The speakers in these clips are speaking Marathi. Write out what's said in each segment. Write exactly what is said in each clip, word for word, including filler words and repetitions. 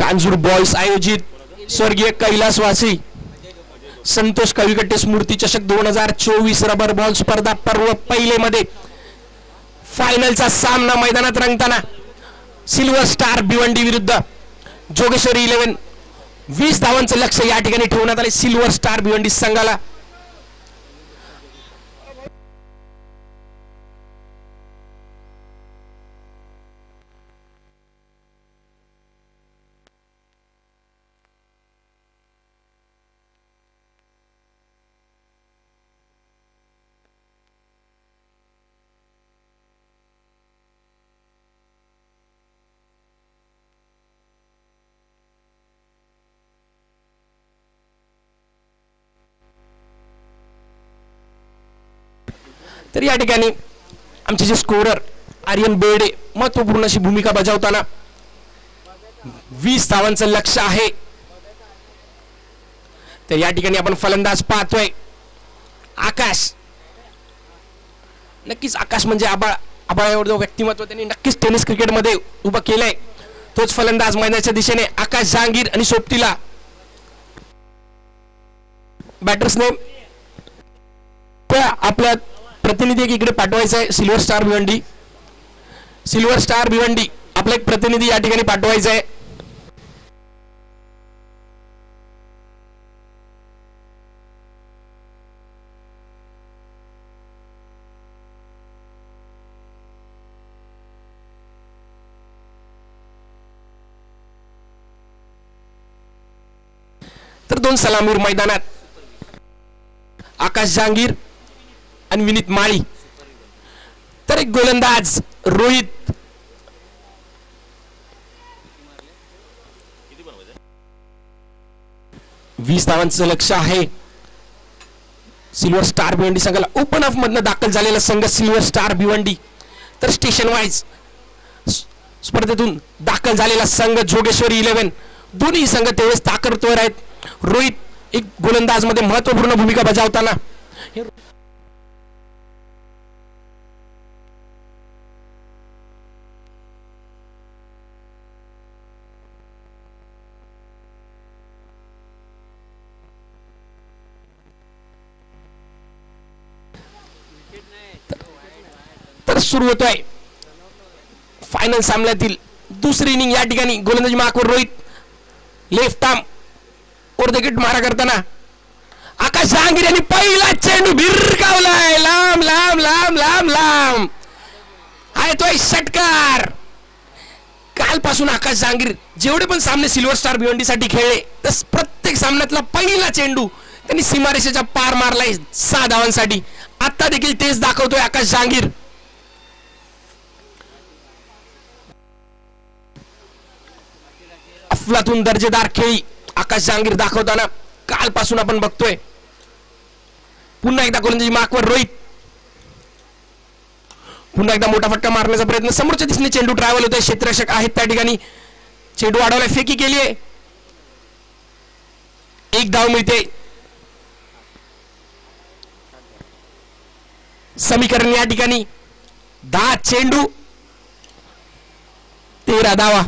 कांजूर बॉयज आयोजित स्वर्गीय कैलासवासी संतोष कविकट्टे स्मृती चषक दोन हजार चोवीस रबर बॉल स्पर्धा पर्व पहिले मध्ये फायनलचा सामना मैदानात रंगताना सिल्वर स्टार भिवंडी विरुद्ध जोगेश्वरी इलेव्हन वीस धावांचं लक्ष्य या ठिकाणी ठेवण्यात आले सिल्वर स्टार भिवंडी संघाला. तर या ठिकाणी आमचे जे स्कोरर आर्यन बेडे महत्वपूर्ण अशी भूमिका बजावताना वीस धावांचं लक्ष्य आहे. तर या ठिकाणी आपण फलंदाज पाहतोय आकाश. नक्कीच आकाश म्हणजे आबाळ आबाळ एवढं व्यक्तिमत्व त्यांनी नक्कीच टेनिस क्रिकेट मध्ये उभं केलंय. तोच फलंदाज मैदानाच्या दिशेने आकाश जहांगीर आणि सोबतीला बॅटर्सने आपल्या प्रतिनिधी एक इकडे पाठवायचा आहे. Silver star Bhiwandi silver star Bhiwandi आपला एक प्रतिनिधी या ठिकाणी पाठवायचा आहे. तर दोन सलामीर मैदानात आकाश जहांगीर आणि विनीत माळी. तर एक गोलंदाज रोहित वीस धावांचं लक्ष्य आहे सिल्वर स्टार भिवंडी संघाला. ओपन ऑफ मधनं दाखल झालेला संघ सिल्वर स्टार भिवंडी. तर स्टेशन वाईज स्पर्धेतून दाखल झालेला संघ जोगेश्वरी इलेव्हन. दोन्ही संघ तेवढेच ताकदवर आहेत. रोहित एक गोलंदाज मध्ये महत्वपूर्ण भूमिका बजावताना तर सुरू होतोय फायनल सामन्यातील दुसरी इनिंग. या ठिकाणी गोलंदाजी मार्कवर Rohit left arm over wicket मारा करताना आकाश जहांगीर यांनी पहिला चेंडू भिरकावलाय लांब लांब लांब लांब लांब. हा येतोय षटकार. कालपासून आकाश जहांगीर जेवढे पण सामने सिल्वर स्टार भिवंडीसाठी खेळले तर प्रत्येक सामन्यातला पहिला चेंडू त्यांनी सीमारेषेच्या पार मारलाय सहा धावांसाठी. आता देखील तेच दाखवतोय आकाश जहांगीर. अफलातून दर्जेदार खेळी आकाश जहांगीर दाखवताना कालपासून आपण बघतोय. पुन्हा एकदा गोलंदाजी मार्कवर रोहित. पुन्हा एकदा मोठा फटका मारण्याचा प्रयत्न. समोरच्या दिशेने चेंडू ट्रॅव्हल होतोय. क्षेत्ररक्षक आहेत त्या ठिकाणी. चेंडू वाढवलाय. फेकी केली आहे. एक धाव मिळते. समीकरण या ठिकाणी दहा चेंडू तेरा धावा.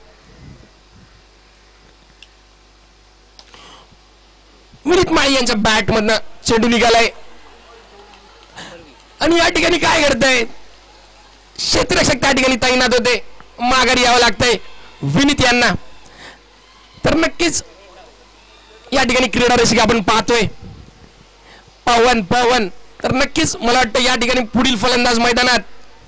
विनीत माळी यांच्या बॅट मधनं चेंडू निघालाय आणि या ठिकाणी काय करताय क्षेत्ररक्षक त्या ठिकाणी तैनात होते. माघारी यावं लागतंय विनीत यांना. तर नक्कीच या ठिकाणी क्रीडा रसिक आपण पाहतोय पवन पवन. तर नक्कीच मला वाटतं या ठिकाणी पुढील फलंदाज मैदानात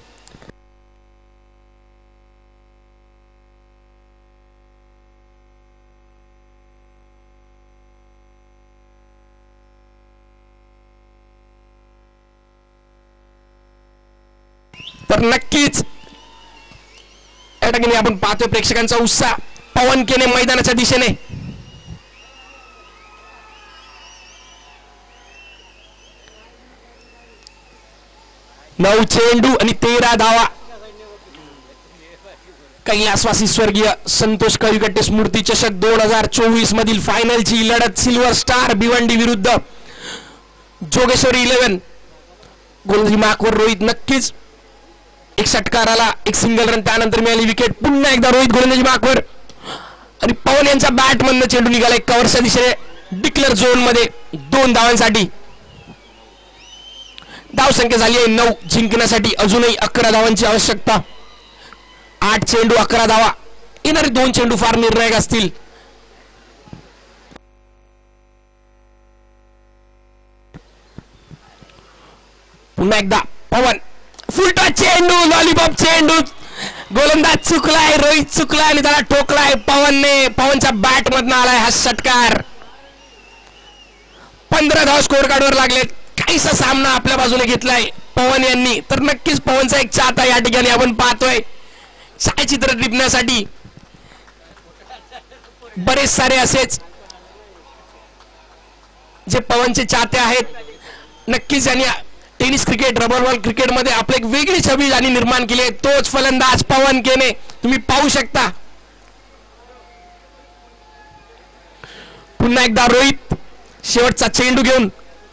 तर नक्कीच या ठिकाणी आपण पाहतोय प्रेक्षकांचा उत्साह. पवन केने मैदानाच्या दिशेने. नऊ चेंडू आणि तेरा धावा. कैलासवासी स्वर्गीय संतोष कविकट्टे स्मृती चषक दोन हजार चोवीस मधील फायनलची लढत सिल्वर स्टार भिवंडी विरुद्ध जोगेश्वरी इलेव्हन. गोलंदाजी मार्कवर रोहित. नक्कीच एक षटकार आला. एक सिंगल रन त्यानंतर मिळाली विकेट. पुन्हा एकदा रोहित गोलंदाजी मार्कवर. आणि पवन यांचा बॅट मधनं चेंडू निघालाय कव्हरच्या दिशेने डिक्लेअर झोन मध्ये दोन धावांसाठी. धावसंख्या झाली आहे नऊ. जिंकण्यासाठी अजूनही अकरा धावांची आवश्यकता. आठ चेंडू अकरा धावा. येणारे दोन चेंडू फार निर्णायक असतील. पुन्हा एकदा पवन फुलटा चेंडू लॉलीपॉप चेंडू. गोलंदाज चुकलाय, रोहित चुकलाय आणि त्याला ठोकलाय पवनने. पवनच्या बॅट मधनं आलाय हा षटकार. पंधरा धाव स्कोअर कार्डवर लागलेत. काहीसा सामना आपल्या बाजूने घेतलाय पवन यांनी. तर नक्कीच पवनचा एक चाहता या ठिकाणी आपण पाहतोय. छायाचित्र टिपण्यासाठी बरेच सारे असेच जे पवनचे चाहते आहेत. नक्कीच यांनी tennis cricket, rubber ball cricket मध्ये आपली एक वेगळी छबी यांनी निर्माण केली आहे. तोच फलंदाज पवन केने तुम्ही पाहू शकता. पुन्हा एकदा रोहित शेवटचा चेंडू घेऊन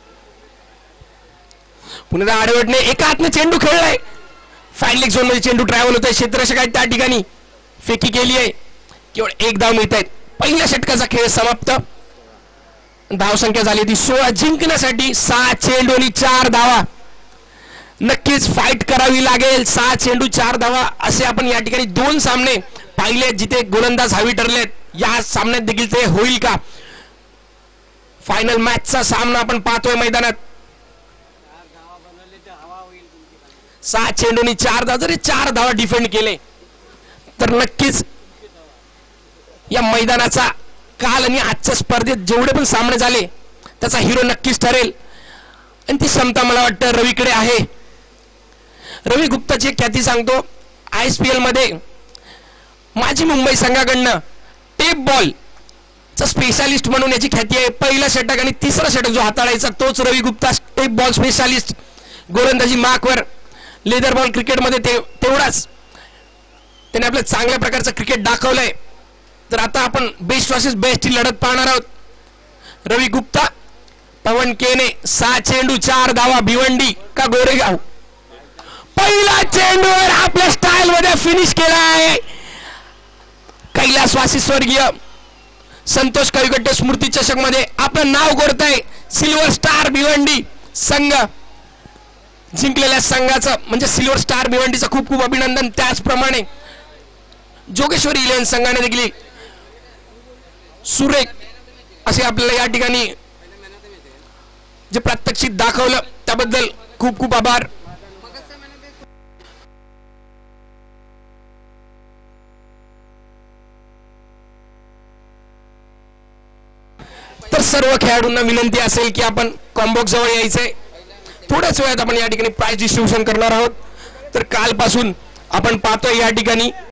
पुन्हा आडवटने एका हातने चेंडू खेळलाय. फाईनलिक झोन मध्ये चेंडू ट्रॅव्हल होत आहे. क्षेत्ररक्षक आहेत त्या ठिकाणी. फेकी केली आहे. केवळ एक धाव मिळत आहेत. पहिल्या षटकाचा खेळ समाप्त. धावसंख्या झाली ती सोळा. जिंकण्यासाठी सहा चेंडू आणि चार धावा. नक्कीच फाईट करावी लागेल. सहा चेंडू चार धावा असे आपण या ठिकाणी दोन सामने पाहिले जिथे गोलंदाज हवी ठरलेत. या सामन्यात देखील ते होईल का? फायनल मॅचचा सामना आपण पाहतोय मैदानात. सहा चेंडूनी चार धावा. जरी चार धावा डिफेंड केले तर नक्कीच या मैदानाचा काल आणि आजच्या स्पर्धेत जेवढे पण सामने झाले त्याचा हिरो नक्कीच ठरेल. आणि ती क्षमता मला वाटतं रवीकडे आहे. रवी गुप्ताची ख्याती सांगतो. आय एस पी एल मध्ये माझी मुंबई संघाकडनं टेप बॉल चा स्पेशालिस्ट म्हणून याची ख्याती आहे. पहिला षटक आणि तिसरा षटक जो हाताळायचा तोच Ravi Gupta. Tape ball specialist. गोलंदाजी मार्कवर लेदर बॉल क्रिकेट मध्ये ते तेवढाच त्याने आपल्या चांगल्या प्रकारचं क्रिकेट दाखवलंय. तर आता आपण बेस्ट वर्सेस बेस्ट ही लढत पाहणार आहोत. रवी गुप्ता, पवन केने. सहा चेंडू चार धावा. भिवंडी का गोरेगाव? पहिला चेंडूवर आपल्या स्टाईल मध्ये फिनिश केला आहे. कैलासवासी स्वर्गीय संतोष कविगट्टे स्मृती चषक मध्ये आपलं नाव कोरतंय. सिल्वर स्टार भिवंडी संघ जिंकलेल्या संघाचं म्हणजे सिल्वर स्टार भिवंडीचं खूप खूप अभिनंदन. त्याचप्रमाणे जोगेश्वरी इलेव्हन संघाने देखील सुरेख असे आपल्याला या ठिकाणी जे प्रात्यक्षिक दाखवलं त्याबद्दल खूप खूप आभार. तर सर्व खेळाडूंना विनंती असेल की आपण कॉम्बॉक्स जवळ यायचंय. थोड्याच वेळात आपण या ठिकाणी प्राइज डिस्ट्रीब्युशन करणार आहोत. तर कालपासून आपण पाहतोय या ठिकाणी